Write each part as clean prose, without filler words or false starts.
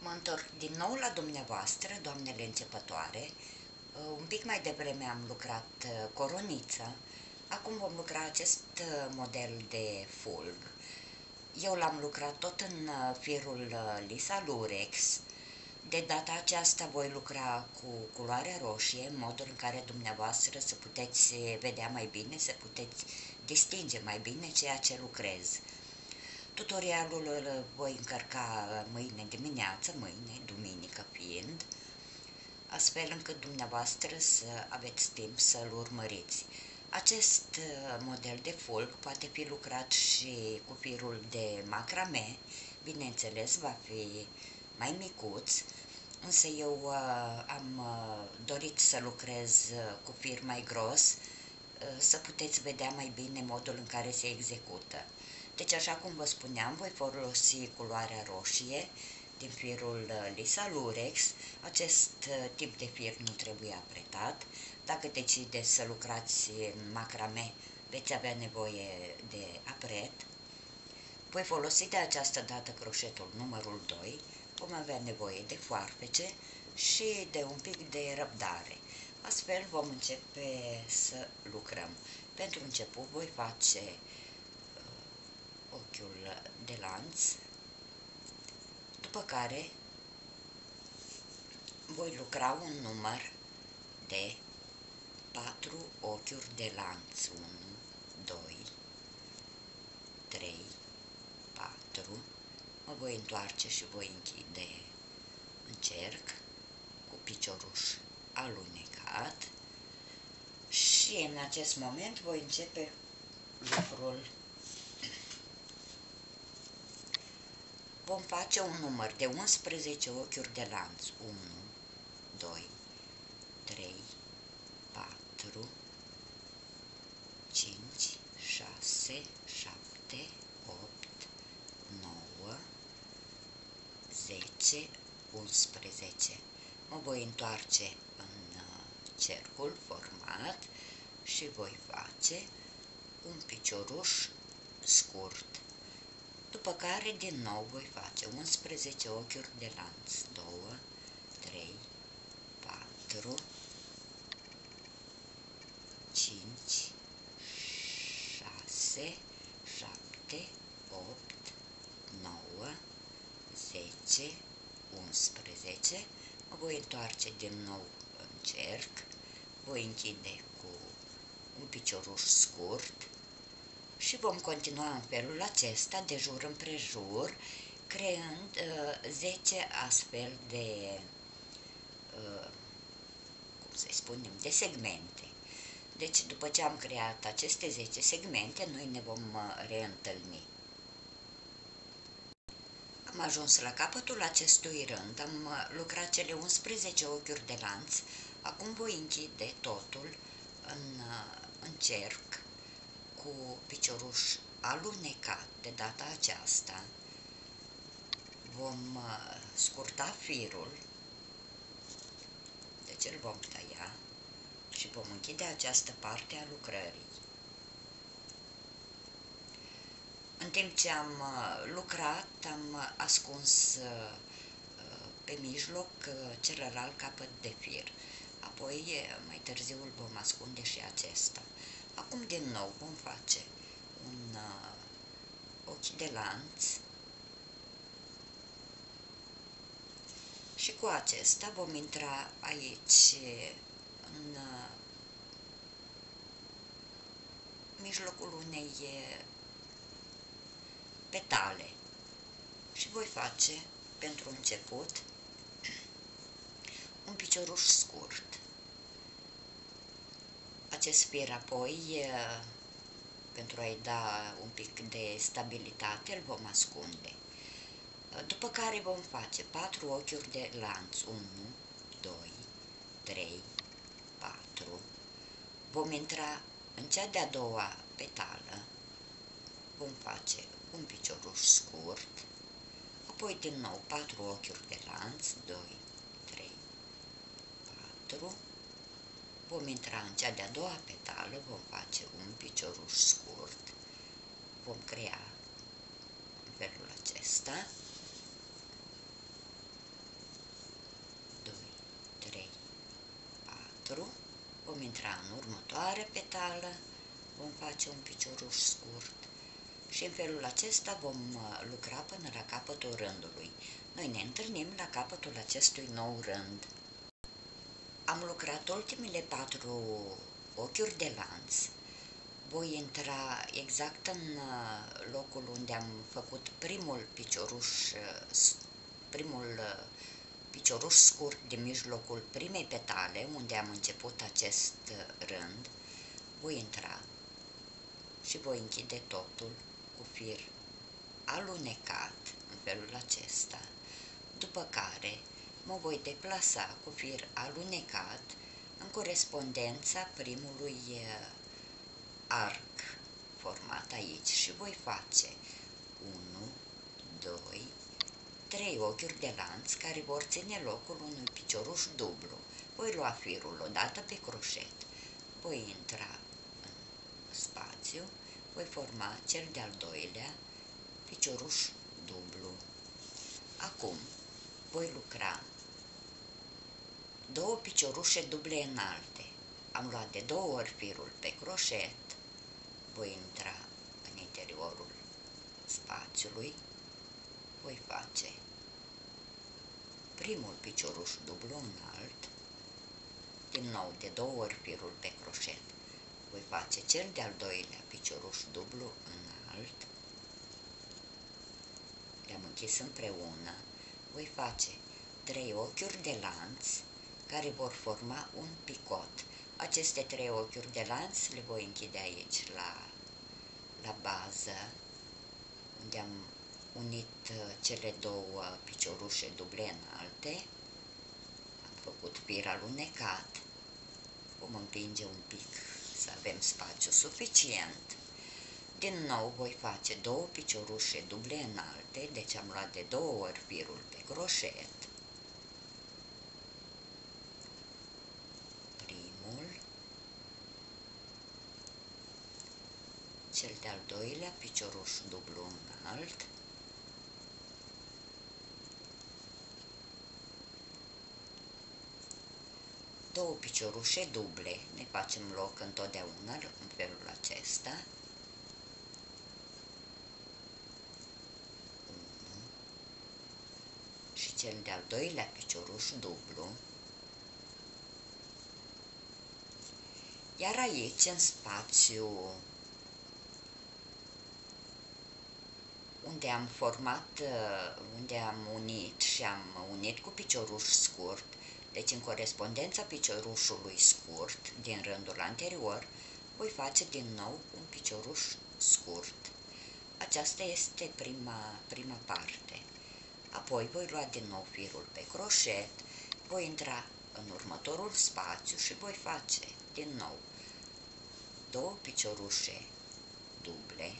Mă întorc din nou la dumneavoastră, doamnele începătoare. Un pic mai devreme am lucrat coronița, acum vom lucra acest model de fulg. Eu l-am lucrat tot în firul Lisa Lurex. De data aceasta voi lucra cu culoarea roșie, în modul în care dumneavoastră să puteți vedea mai bine, să puteți distinge mai bine ceea ce lucrez. Tutorialul îl voi încărca mâine dimineață, mâine, duminică fiind, astfel încât dumneavoastră să aveți timp să-l urmăriți. Acest model de fulg poate fi lucrat și cu firul de macrame, bineînțeles va fi mai micuț, însă eu am dorit să lucrez cu fir mai gros, să puteți vedea mai bine modul în care se execută. Deci, așa cum vă spuneam, voi folosi culoarea roșie din firul Lisa Lurex. Acest tip de fir nu trebuie apretat. Dacă decideți să lucrați în macrame, veți avea nevoie de apret. Voi folosi de această dată croșetul numărul 2. Vom avea nevoie de foarfece și de un pic de răbdare. Astfel vom începe să lucrăm. Pentru început voi face ochiul de lanț, după care voi lucra un număr de 4 ochiuri de lanț. 1, 2, 3, 4. Mă voi întoarce și voi închide în cerc cu picioruș alunecat și în acest moment voi începe lucrul. Vom face un număr de 11 ochiuri de lanț. 1, 2, 3, 4, 5, 6, 7, 8, 9, 10, 11. Mă voi întoarce în cercul format și voi face un picioruș scurt. După care, din nou, voi face 11 ochiuri de lanț. 2, 3, 4, 5, 6, 7, 8, 9, 10, 11. Mă voi întoarce din nou în cerc, voi închide cu un picioruș scurt și vom continua în felul acesta, de jur împrejur, creând 10 astfel de, cum să spunem, de segmente. Deci, după ce am creat aceste 10 segmente, noi ne vom reîntâlni. Am ajuns la capătul acestui rând, am lucrat cele 11 ochiuri de lanț, acum voi închide totul în cerc cu picioruș alunecat. De data aceasta vom scurta firul, deci îl vom tăia și vom închide această parte a lucrării. În timp ce am lucrat, am ascuns pe mijloc celălalt capăt de fir. Apoi, mai târziu, îl vom ascunde și acesta. Acum, din nou, vom face un ochi de lanț și cu acesta vom intra aici în mijlocul unei petale și voi face pentru început un picioruș scurt. Acest fir apoi, pentru a-i da un pic de stabilitate, îl vom ascunde. După care vom face 4 ochiuri de lanț. 1, 2, 3, 4. Vom intra în cea de-a doua petală, vom face un picioruș scurt, apoi din nou 4 ochiuri de lanț. 2, 3, 4. Vom intra în cea de-a doua petală, vom face un picioruș scurt, vom crea în felul acesta Vom intra în următoarea petală, vom face un picioruș scurt și în felul acesta vom lucra până la capătul rândului. Noi ne întâlnim la capătul acestui nou rând. Am lucrat ultimele 4 ochiuri de lanț. Voi intra exact în locul unde am făcut primul picioruș scurt din mijlocul primei petale, unde am început acest rând. Voi intra și voi închide totul cu fir alunecat în felul acesta, după care mă voi deplasa cu fir alunecat în corespondența primului arc format aici și voi face 1, 2, 3 ochiuri de lanț care vor ține locul unui picioruș dublu. Voi lua firul odată pe croșet, voi intra în spațiu, voi forma cel de-al doilea picioruș dublu. Acum voi lucra 2 piciorușe duble înalte. Am luat de 2 ori firul pe croșet, voi intra în interiorul spațiului, voi face primul picioruș dublu înalt, din nou de 2 ori firul pe croșet, voi face cel de-al doilea picioruș dublu înalt, le-am închis împreună, voi face 3 ochiuri de lanț care vor forma un picot. Aceste 3 ochiuri de lanț le voi închide aici la bază, unde am unit cele 2 piciorușe duble înalte, am făcut fir alunecat, vom împinge un pic să avem spațiu suficient. Din nou voi face 2 piciorușe duble înalte, deci am luat de 2 ori firul pe croșet, primul, cel de-al doilea picioruș dublu înalt, două piciorușe duble, ne facem loc întotdeauna în felul acesta, 1 și cel de-al doilea picioruș dublu, iar aici în spațiu unde am format, unde am unit și am unit cu picioruș scurt, deci în corespondența piciorușului scurt din rândul anterior, voi face din nou un picioruș scurt. Aceasta este prima parte. Apoi voi lua din nou firul pe croșet, voi intra în următorul spațiu și voi face din nou 2 piciorușe duble,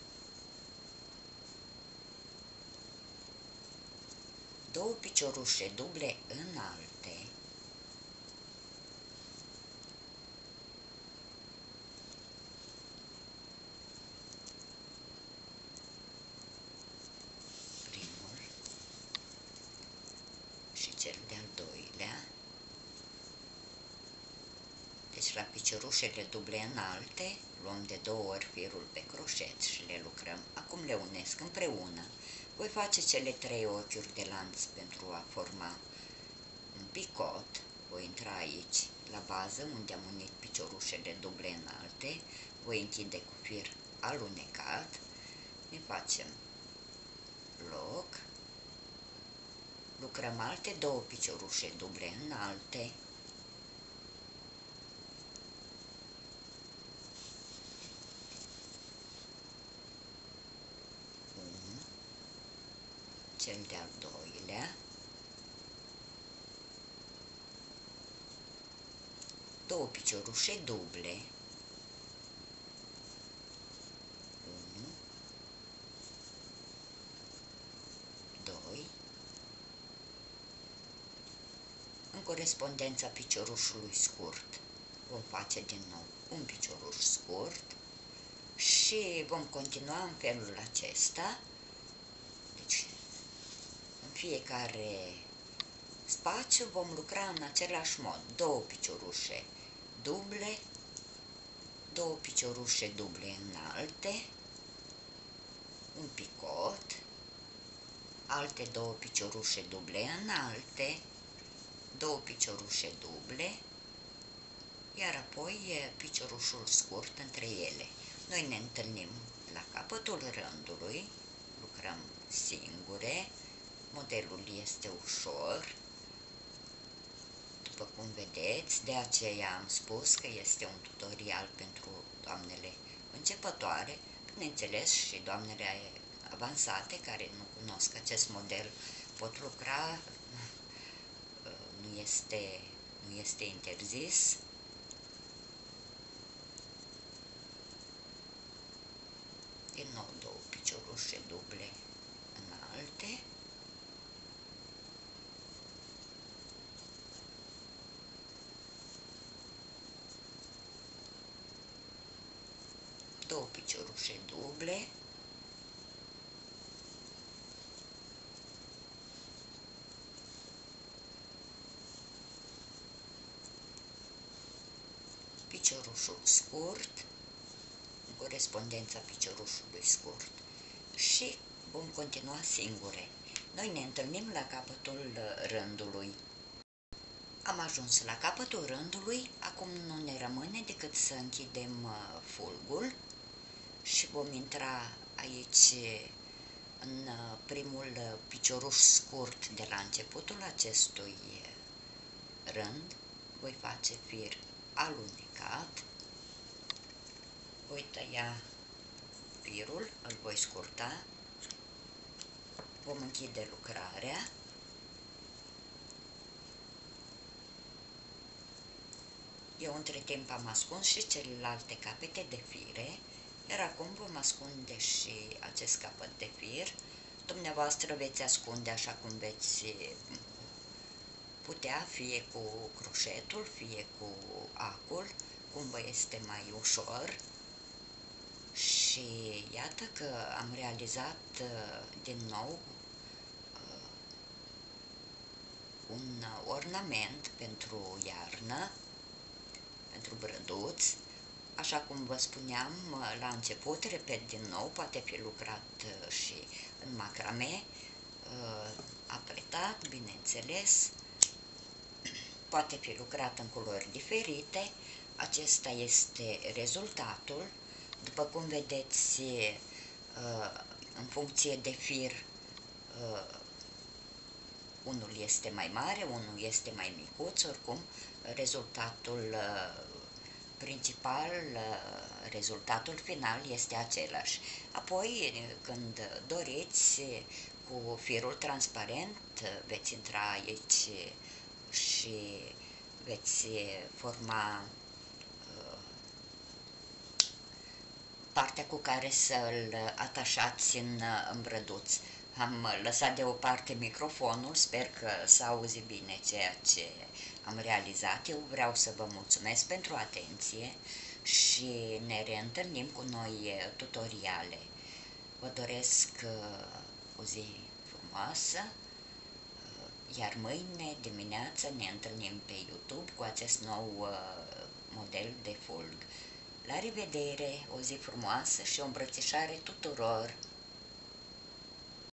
două piciorușe duble înalte, primul și cel de-al doilea, deci la piciorușele duble înalte luăm de 2 ori firul pe croșet și le lucrăm, acum le unesc împreună. Voi face cele 3 ochiuri de lanț pentru a forma un picot, voi intra aici la bază unde am unit piciorușele duble înalte, voi închide cu fir alunecat, ne facem loc, lucrăm alte 2 piciorușe duble înalte, cel de-al doilea, 2 piciorușe duble, 1, 2, în corespondența piciorușului scurt vom face din nou un picioruș scurt și vom continua în felul acesta. Deci, în fiecare spațiu vom lucra în același mod, 2 piciorușe duble, 2 piciorușe duble înalte, un picot, alte 2 piciorușe duble înalte, 2 piciorușe duble, iar apoi piciorușul scurt între ele. Noi ne întâlnim la capătul rândului, lucrăm singure, modelul este ușor, după cum vedeți, de aceea am spus că este un tutorial pentru doamnele începătoare, bineînțeles și doamnele avansate care nu cunosc acest model pot lucra, nu este interzis. Din nou 2 piciorușe duble înalte, două piciorușe duble, piciorușul scurt, în corespondența piciorușului scurt și vom continua singure. Noi ne întâlnim la capătul rândului. Am ajuns la capătul rândului, acum nu ne rămâne decât să închidem fulgul și vom intra aici în primul picioruș scurt de la începutul acestui rând. Voi face fir alunecat, voi tăia firul, îl voi scurta, vom închide lucrarea. Eu între timp am ascuns și celelalte capete de fire, iar acum vom ascunde și acest capăt de fir. Dumneavoastră veți ascunde așa cum veți putea, fie cu croșetul, fie cu acul, cum vă este mai ușor. Și iată că am realizat din nou un ornament pentru iarnă, pentru brăduț. Așa cum vă spuneam la început, repet din nou, poate fi lucrat și în macrame, apletat, bineînțeles, poate fi lucrat în culori diferite. Acesta este rezultatul. După cum vedeți, în funcție de fir, unul este mai mare, unul este mai micuț, oricum rezultatul principal, rezultatul final este același. Apoi, când doriți, cu firul transparent, veți intra aici și veți forma partea cu care să-l atașați în brăduț. Am lăsat deoparte microfonul, sper că s-a auzit bine ceea ce am realizat. Eu vreau să vă mulțumesc pentru atenție și ne reîntâlnim cu noi tutoriale. Vă doresc o zi frumoasă, iar mâine dimineață ne întâlnim pe YouTube cu acest nou model de fulg. La revedere, o zi frumoasă și o îmbrățișare tuturor!